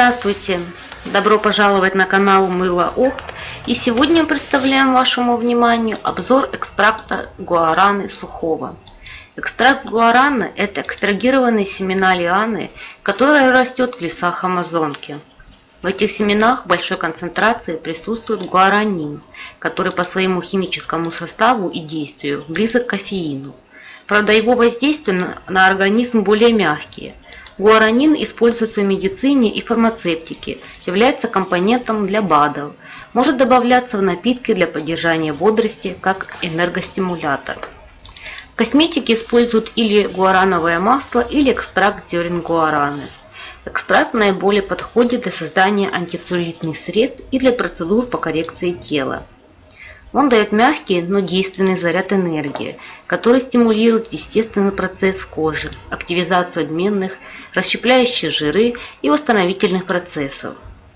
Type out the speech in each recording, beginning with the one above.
Здравствуйте! Добро пожаловать на канал Мыло Опт. И сегодня мы представляем вашему вниманию обзор экстракта гуараны сухого. Экстракт гуараны – это экстрагированные семена лианы, которая растет в лесах Амазонки. В этих семенах в большой концентрации присутствует гуаранин, который по своему химическому составу и действию близок к кофеину. Правда, его воздействие на организм более мягкие. Гуаранин используется в медицине и фармацевтике, является компонентом для БАДов, может добавляться в напитки для поддержания бодрости, как энергостимулятор. В косметике используют или гуарановое масло, или экстракт зерен гуараны. Экстракт наиболее подходит для создания антицеллюлитных средств и для процедур по коррекции тела. Он дает мягкий, но действенный заряд энергии, который стимулирует естественный процесс кожи, активизацию обменных, расщепляющие жиры и восстановительных процессов.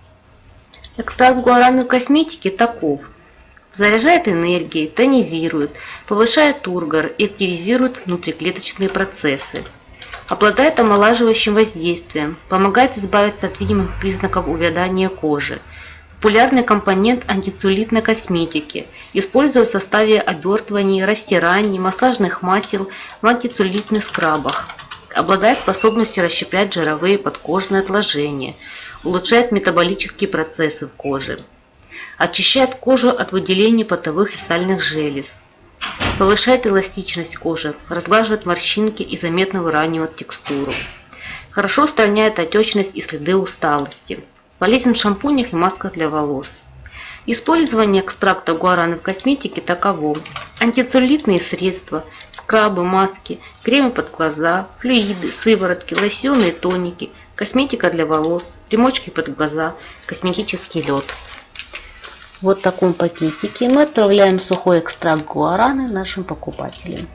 Экстракт гуараны в косметике таков. Заряжает энергией, тонизирует, повышает тургор и активизирует внутриклеточные процессы. Обладает омолаживающим воздействием, помогает избавиться от видимых признаков увядания кожи. Популярный компонент антицеллюлитной косметики, используют в составе обертываний, растираний, массажных масел, в антицеллюлитных скрабах. Обладает способностью расщеплять жировые подкожные отложения, улучшает метаболические процессы в коже. Очищает кожу от выделения потовых и сальных желез. Повышает эластичность кожи, разглаживает морщинки и заметно выравнивает текстуру. Хорошо устраняет отечность и следы усталости. Полезен в шампунях и масках для волос. Использование экстракта гуараны в косметике таково: антицеллюлитные средства, скрабы, маски, кремы под глаза, флюиды, сыворотки, лосьоны и тоники, косметика для волос, примочки под глаза, косметический лед. Вот в таком пакетике мы отправляем сухой экстракт гуараны нашим покупателям.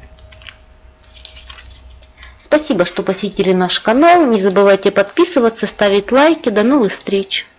Спасибо, что посетили наш канал. Не забывайте подписываться, ставить лайки. До новых встреч!